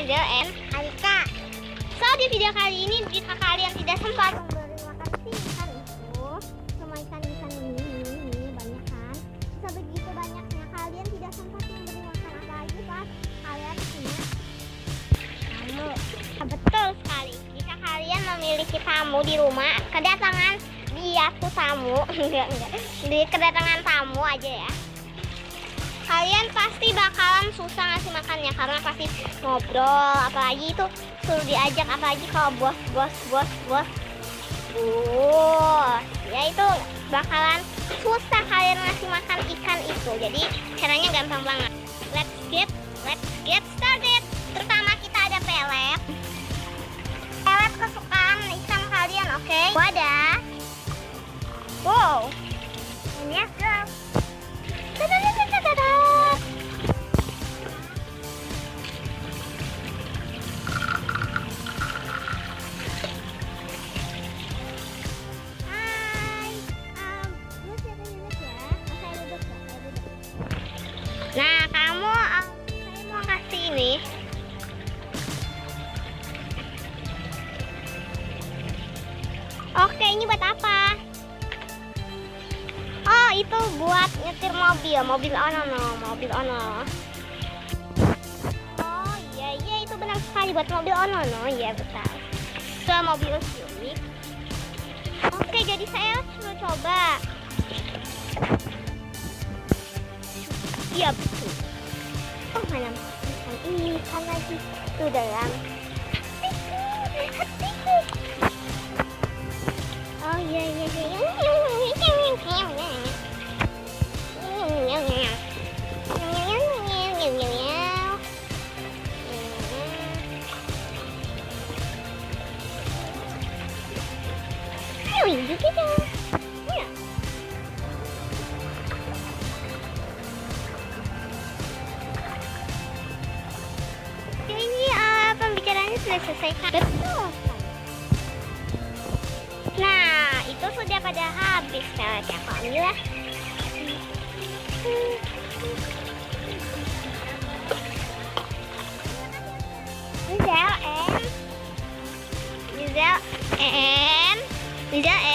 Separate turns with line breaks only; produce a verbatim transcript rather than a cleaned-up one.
Nizel and Alika. So di video kali ini, jika kalian tidak sempat memberi makan si ikan itu, semua ikan-ikan ini, ini, ini banyak kan? Sebegitu banyaknya kalian tidak sempat memberi makan, apalagi pas kalian punya tamu. Nah, betul sekali. Jika kalian memiliki tamu di rumah, kedatangan dia tuh tamu, enggak enggak, di kedatangan tamu aja ya. Kalian pasti bakalan susah ngasih makannya karena pasti ngobrol, apalagi itu suruh diajak, apalagi kalau bos bos bos bos bos ya itu bakalan susah kalian ngasih makan ikan itu. Jadi caranya gampang banget. Let's get let's get started. Pertama kita ada pelet pelet kesukaan ikan kalian, oke okay? Wadah, wow, ini ya guys. Nah, kamu, um, saya mau kasih ini. Oke, ini buat apa? Oh, itu buat nyetir mobil, mobil ono, no, mobil ono. Oh iya, iya itu benar sekali buat mobil ono, no, iya betul. Ke mobil Xiaomi. Oke, jadi saya suruh coba. Iya betul. Oh mana ikan ini ikan lagi tuh dalam. Oh iya iya iya. Ayo hidup kita. Ya. Ini uh, pembicaraannya sudah selesai kan? Betul. Nah, itu sudah pada habis peletnya Kamila. Nizel and Nizel and Nizel